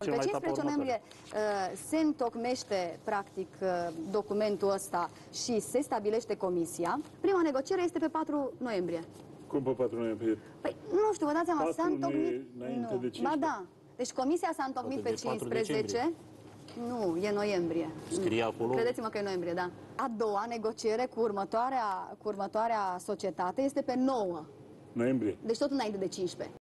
pe 15 noiembrie se întocmește, practic, documentul ăsta și se stabilește comisia. Prima negociere este pe 4 noiembrie. Cum pe 4 noiembrie? Păi, nu știu, vă dați seama, s-a întocmit... înainte de 15? Ba da. Deci comisia s-a întocmit pe 15... Nu, e noiembrie. Scrie acolo? Credeți-mă că e noiembrie, da. A doua negociere cu următoarea societate este pe 9 noiembrie. Deci tot înainte de 15.